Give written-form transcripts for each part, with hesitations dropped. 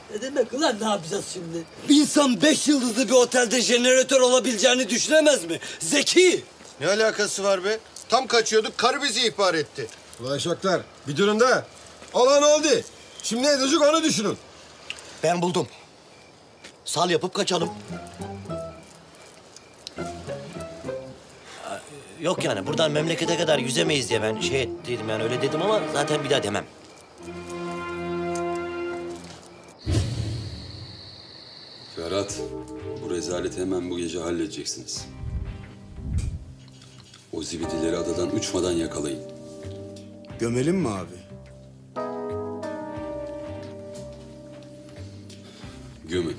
Ne demek ulan, ne yapacağız şimdi? Bir insan 5 yıldızlı bir otelde jeneratör olabileceğini düşünemez mi? Zeki! Ne alakası var be? Tam kaçıyorduk, karı bizi ihbar etti. Ulan eşekler, bir durun da. Olan oldu. Şimdi ne edecek onu düşünün. Ben buldum. Sal yapıp kaçalım. Yok yani buradan memlekete kadar yüzemeyiz diye ben şey dedim yani öyle dedim ama zaten bir daha demem. Ferhat, bu rezaleti hemen bu gece halledeceksiniz. O zibidileri adadan uçmadan yakalayın. Gömelim mi abi? Gömün.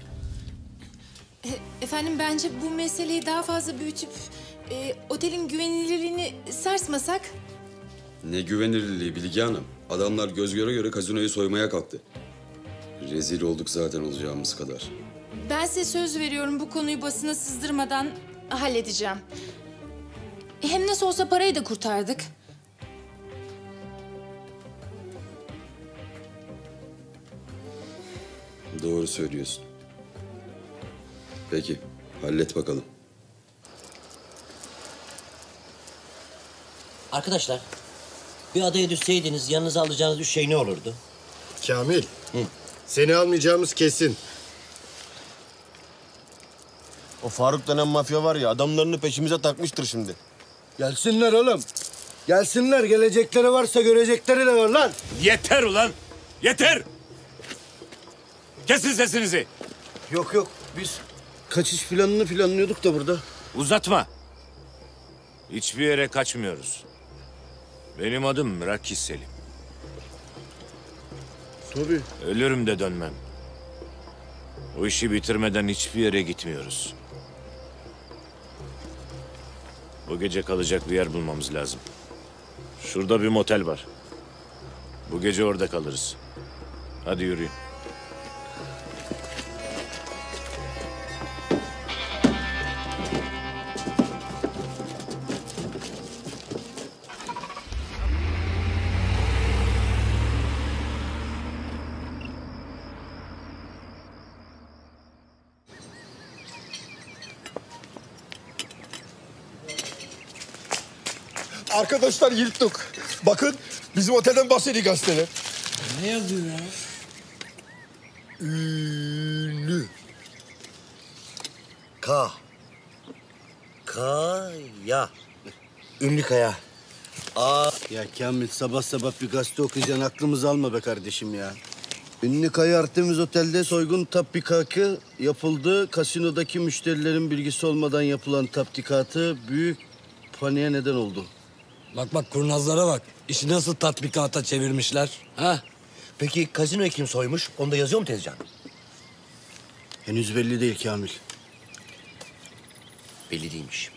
Efendim bence bu meseleyi daha fazla büyütüp otelin güvenilirliğini sarsmasak. Ne güvenilirliği Bilge Hanım. Adamlar göz göre göre gazinoyu soymaya kalktı. Rezil olduk zaten olacağımız kadar. Ben size söz veriyorum, bu konuyu basına sızdırmadan halledeceğim. Hem nasıl olsa parayı da kurtardık. Doğru söylüyorsun. Peki, hallet bakalım. Arkadaşlar bir adaya düşseydiniz yanınıza alacağınız 3 şey ne olurdu? Kamil, seni almayacağımız kesin. O Faruk denen mafya var ya, adamlarını peşimize takmıştır şimdi. Gelsinler oğlum. Gelsinler. Gelecekleri varsa görecekleri de var lan. Yeter ulan! Yeter! Kesin sesinizi! Yok. Biz kaçış planını planlıyorduk da burada. Uzatma! Hiçbir yere kaçmıyoruz. Benim adım Rakis Selim. Tabii. Ölürüm de dönmem. O işi bitirmeden hiçbir yere gitmiyoruz. Bu gece kalacak bir yer bulmamız lazım. Şurada bir motel var. Bu gece orada kalırız. Hadi yürüyün. Arkadaşlar yırttık. Bakın, bizim otelden bahsediyor gazeteler. Ne yazıyor ya? Ünlü. Kaya. Ünlü Kaya. Ya Kamil, sabah sabah bir gazete okuyacaksın, aklımızı alma be kardeşim ya. Ünlü Kaya Artemis Otel'de soygun tatbikatı yapıldı. Kasinodaki müşterilerin bilgisi olmadan yapılan tatbikatı büyük paniğe neden oldu. Bak kurnazlara bak. İşi nasıl tatbikata çevirmişler. Ha? Peki kazinoyu kim soymuş? Onu da yazıyor mu tezcan? Henüz belli değil Kamil. Belli değilmiş.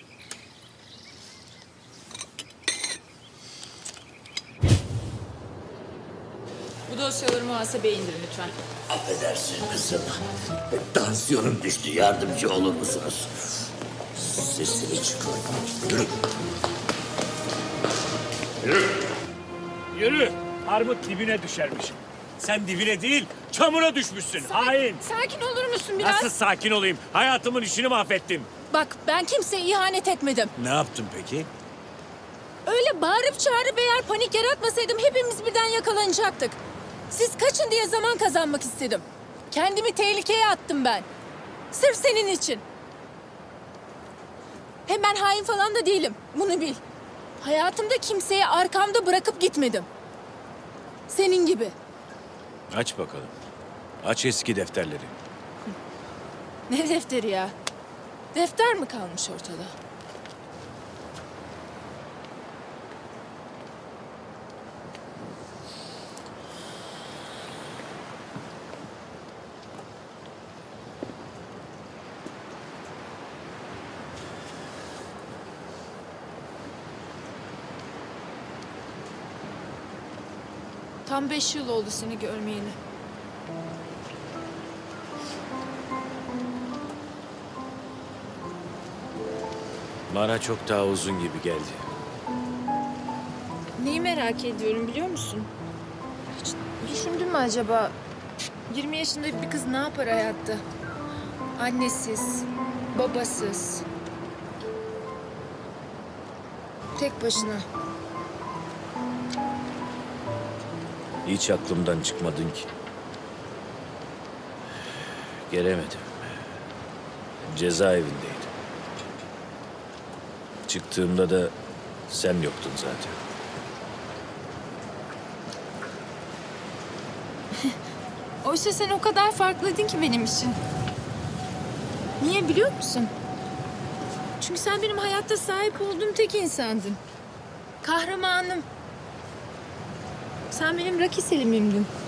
Bu dosyaları muhasebeye indirin lütfen. Affedersin kızım. Tansiyonum düştü. Yardımcı olur musunuz? Sesini çıkar. Yürü. Yürü! Armut dibine düşermiş. Sen dibine değil, çamura düşmüşsün. Hain! Sakin olur musun biraz? Nasıl sakin olayım? Hayatımın işini mahvettin. Bak, ben kimseye ihanet etmedim. Ne yaptın peki? Öyle bağırıp çağırıp eğer panik yaratmasaydım hepimiz birden yakalanacaktık. Siz kaçın diye zaman kazanmak istedim. Kendimi tehlikeye attım ben. Sırf senin için. Hem ben hain falan da değilim. Bunu bil. Hayatımda kimseyi arkamda bırakıp gitmedim. Senin gibi. Aç bakalım. Aç eski defterleri. Ne defteri ya? Defter mi kalmış ortada? Tam 5 yıl oldu seni görmeyeli. Bana çok daha uzun gibi geldi. Neyi merak ediyorum biliyor musun? Hiç düşündün mü acaba? 20 yaşında bir kız ne yapar hayatta? Annesiz, babasız. Tek başına. Hiç aklımdan çıkmadın ki. Gelemedim. Cezaevindeydim. Çıktığımda da sen yoktun zaten. Oysa sen o kadar farklıydın ki benim için. Niye biliyor musun? Çünkü sen benim hayatta sahip olduğum tek insandın. Kahramanım. Sen benim Rocky Selim'imdin.